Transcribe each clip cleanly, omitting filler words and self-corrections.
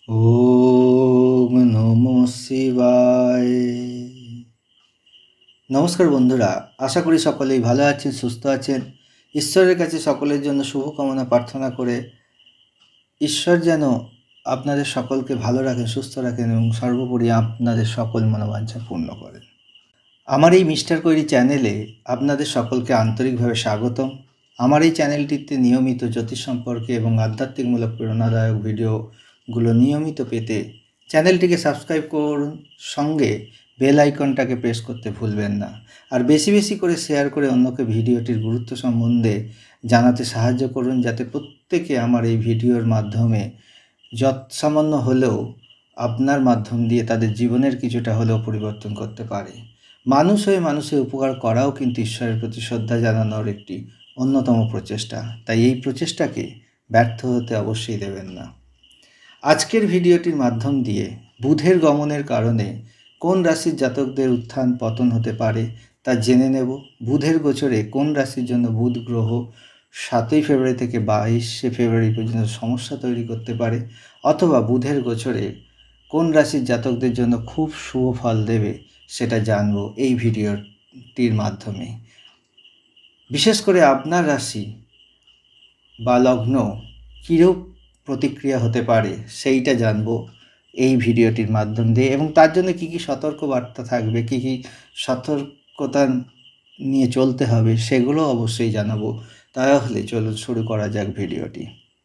ওম নমঃ শিবায়। নমস্কার বন্ধুরা, আশা করি সকলেই ভালো আছেন, সুস্থ আছেন। ঈশ্বরের কাছে সকলের জন্য শুভকামনা প্রার্থনা করে ঈশ্বর যেন আপনাদের সকলকে ভালো রাখেন, সুস্থ রাখেন এবং সর্বোপরি আপনাদের সকল মনোবাঞ্ছা পূর্ণ করেন। আমার এই মিস্টার কৈরি চ্যানেলে আপনাদের সকলকে আন্তরিকভাবে স্বাগতম। আমার এই চ্যানেলটিতে নিয়মিত জ্যোতিষ সম্পর্কে এবং আধ্যাত্মিকমূলক প্রেরণাদায়ক ভিডিওগুলো নিয়মিত পেতে চ্যানেলটিকে সাবস্ক্রাইব করুন, সঙ্গে বেল আইকনটাকে প্রেস করতে ভুলবেন না। আর বেশি বেশি করে শেয়ার করে অন্যকে ভিডিওটির গুরুত্ব সম্বন্ধে জানাতে সাহায্য করুন, যাতে প্রত্যেকে আমার এই ভিডিওর মাধ্যমে যৎসামান্য হলেও আপনার মাধ্যম দিয়ে তাদের জীবনের কিছুটা হলেও পরিবর্তন করতে পারে। মানুষ হয়ে মানুষের উপকার করাও কিন্তু ঈশ্বরের প্রতি শ্রদ্ধা জানানোর একটি অন্যতম প্রচেষ্টা, তাই এই প্রচেষ্টাকে ব্যর্থ হতে অবশ্যই দেবেন না। আজকের ভিডিওটির মাধ্যম দিয়ে বুধের গমনের কারণে কোন রাশির জাতকদের উত্থান পতন হতে পারে তা জেনে নেব। বুধের গোচরে কোন রাশির জন্য বুধ গ্রহ 7ই ফেব্রুয়ারি থেকে 22শে ফেব্রুয়ারি পর্যন্ত সমস্যা তৈরি করতে পারে, অথবা বুধের গোচরে কোন রাশির জাতকদের জন্য খুব শুভ ফল দেবে সেটা জানবো এই ভিডিওটির মাধ্যমে। বিশেষ করে আপনার রাশি বা লগ্ন কীরূপ প্রতিক্রিয়া হতে পারে সেইটা জানবো এই ভিডিওটির মাধ্যম দিয়ে, এবং তার জন্য কী কী সতর্কবার্তা থাকবে, কী কী সতর্কতা নিয়ে চলতে হবে সেগুলো অবশ্যই জানাবো। তাহলে চলুন শুরু করা যাক ভিডিওটি।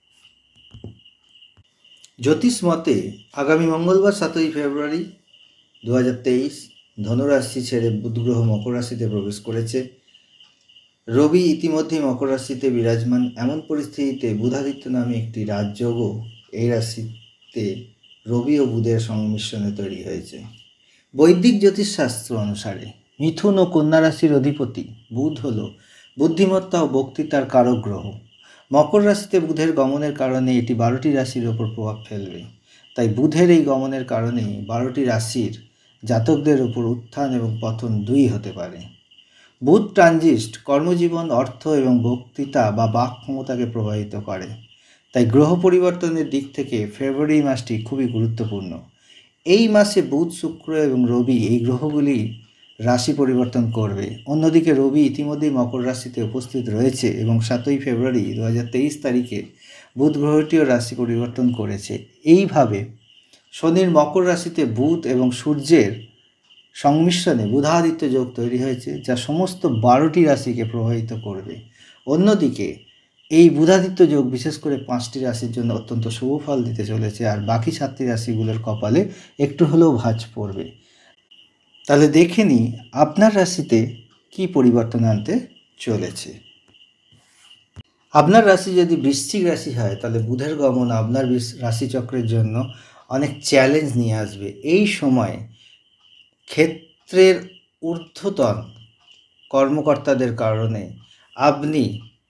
জ্যোতিষ মতে আগামী মঙ্গলবার 7ই ফেব্রুয়ারি 2023 ধনুরাশি ছেড়ে বুধ গ্রহ মকর রাশিতে প্রবেশ করেছে। রবি ইতিমধ্যেই মকর রাশিতে বিরাজমান। এমন পরিস্থিতিতে বুধাদিত্য নামে একটি রাজযোগও এই রাশিতে রবি ও বুধের সংমিশ্রণে তৈরি হয়েছে। বৈদিক জ্যোতিষশাস্ত্র অনুসারে মিথুন ও কন্যা রাশির অধিপতি বুধ হল বুদ্ধিমত্তা ও বক্তৃতার কারক গ্রহ। মকর রাশিতে বুধের গমনের কারণে এটি 12টি রাশির ওপর প্রভাব ফেলবে। তাই বুধের এই গমনের কারণে 12টি রাশির জাতকদের উপর উত্থান এবং পতন দুই হতে পারে। বুধ ট্রানজিট কর্মজীবন, অর্থ এবং বক্তৃতা বা বাক ক্ষমতাকে প্রভাবিত করে। তাই গ্রহ পরিবর্তনের দিক থেকে ফেব্রুয়ারি মাসটি খুবই গুরুত্বপূর্ণ। এই মাসে বুধ, শুক্র এবং রবি এই গ্রহগুলি রাশি পরিবর্তন করবে। অন্যদিকে রবি ইতিমধ্যেই মকর রাশিতে উপস্থিত রয়েছে এবং 7ই ফেব্রুয়ারি 2023 তারিখে বুধ গ্রহটিও রাশি পরিবর্তন করেছে। এইভাবে শনির মকর রাশিতে বুধ এবং সূর্যের সংমিশ্রণে বুধাদিত্য যোগ তৈরি হয়েছে, যা সমস্ত 12টি রাশিকে প্রভাবিত করবে। অন্যদিকে এই বুধাদিত্য যোগ বিশেষ করে 5টি রাশির জন্য অত্যন্ত শুভ ফল দিতে চলেছে, আর বাকি 7টি রাশিগুলোর কপালে একটু হলেও ভাঁজ পড়বে। তাহলে দেখে নিই আপনার রাশিতে কি পরিবর্তন আনতে চলেছে। আপনার রাশি যদি বৃশ্চিক রাশি হয়, তাহলে বুধের গমন আপনার রাশিচক্রের জন্য অনেক চ্যালেঞ্জ নিয়ে আসবে। এই সময় ক্ষেত্রের ঊর্ধ্বতন কর্মকর্তাদের কারণে আপনি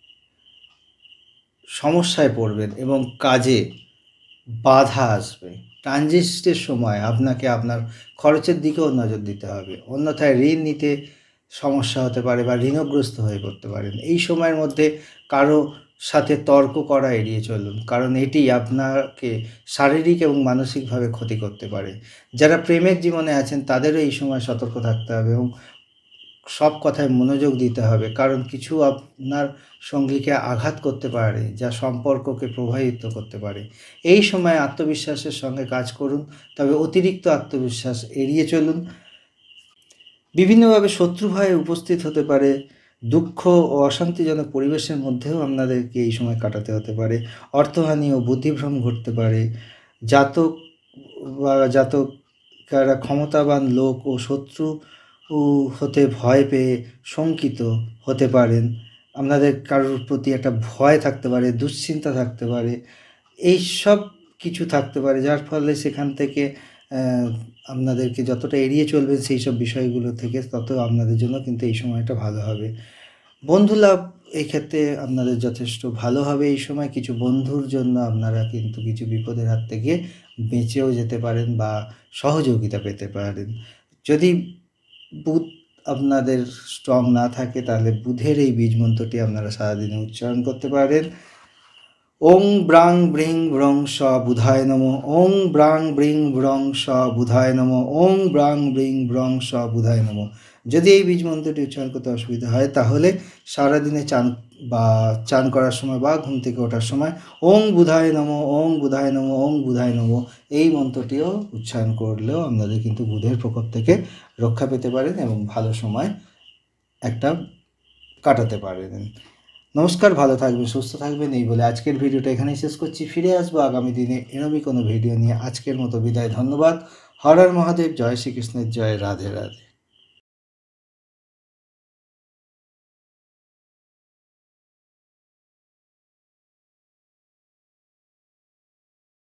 সমস্যায় পড়বেন এবং কাজে বাধা আসবে। ট্রানজিস্টের সময় আপনাকে আপনার খরচের দিকেও নজর দিতে হবে, অন্যথায় ঋণ নিতে সমস্যা হতে পারে বা ঋণগ্রস্ত হয়ে পড়তে পারেন। এই সময়ের মধ্যে কারো সাথে তর্ক করা এড়িয়ে চলুন, কারণ এটি আপনাকে শারীরিক এবং মানসিকভাবে ক্ষতি করতে পারে। যারা প্রেমের জীবনে আছেন তাদেরও এই সময় সতর্ক থাকতে হবে এবং সব কথায় মনোযোগ দিতে হবে, কারণ কিছু আপনার সঙ্গীকে আঘাত করতে পারে যা সম্পর্ককে প্রভাবিত করতে পারে। এই সময় আত্মবিশ্বাসের সঙ্গে কাজ করুন, তবে অতিরিক্ত আত্মবিশ্বাস এড়িয়ে চলুন। বিভিন্নভাবে শত্রু ভয়ে উপস্থিত হতে পারে। দুঃখ ও অশান্তিজনক পরিবেশের মধ্যেও আপনাদেরকে এই সময় কাটাতে হতে পারে। অর্থহানি ও বুদ্ধিভ্রম ঘটতে পারে। জাতকারা ক্ষমতাবান লোক ও শত্রু হতে ভয় পেয়ে শঙ্কিত হতে পারেন। আপনাদের কারোর প্রতি একটা ভয় থাকতে পারে, দুশ্চিন্তা থাকতে পারে, এই সব কিছু থাকতে পারে, যার ফলে সেখান থেকে আপনাদেরকে যতটা এড়িয়ে চলবেন সেই সব বিষয়গুলো থেকে, তত আপনাদের জন্য কিন্তু এই সময়টা ভালো হবে। বন্ধু লাভ এই ক্ষেত্রে আপনাদের যথেষ্ট ভালো হবে। এই সময় কিছু বন্ধুর জন্য আপনারা কিন্তু কিছু বিপদের হাত থেকে বেঁচেও যেতে পারেন বা সহযোগিতা পেতে পারেন। যদি বুধ আপনাদের স্ট্রং না থাকে, তাহলে বুধের এই বীজ মন্ত্রটি আপনারা সারাদিনে উচ্চারণ করতে পারেন। ওং ব্রাং ব্রিং ব্রং স বুধায় নম, ওং ব্রাং ব্রিং ব্রং স বুধায় নম, ওং ব্রাং ব্রিং ব্রং স বুধায় নম। যদি এই বীজ মন্ত্রটি উচ্চারণ করতে অসুবিধা হয় তাহলে সারাদিনে চান করার সময় বা ঘুম থেকে ওঠার সময় ওং বুধায় নম, ওং বুধায় নম, ওং বুধায় নম এই মন্ত্রটিও উচ্চারণ করলেও আপনাদের কিন্তু বুধের প্রকোপ থেকে রক্ষা পেতে পারেন এবং ভালো সময় একটা কাটাতে পারেন। নমস্কার, ভালো থাকবেন, সুস্থ থাকবেন এই বলে আজকের ভিডিওটা এখানেই শেষ করছি। ফিরে আসবো আগামী দিনে এরমই কোনো ভিডিও নিয়ে। আজকের মতো বিদায়, ধন্যবাদ। হর হর মহাদেব, জয় শ্রীকৃষ্ণের জয়, রাধে রাধে।